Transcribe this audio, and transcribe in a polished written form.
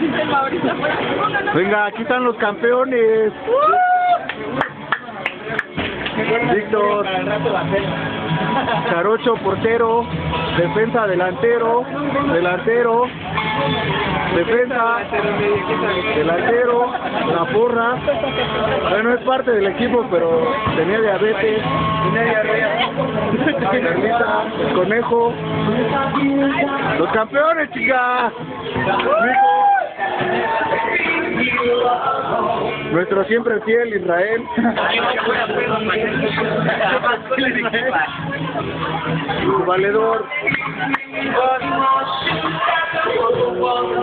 Venga, aquí están los campeones. Víctor, Jarocho portero, defensa delantero, defensa, delantero, la porra. Bueno, es parte del equipo, pero tenía diabetes, tenía diarrea. Carlita, el conejo. Los campeones, chica. Nuestro siempre fiel Israel. Su valedor.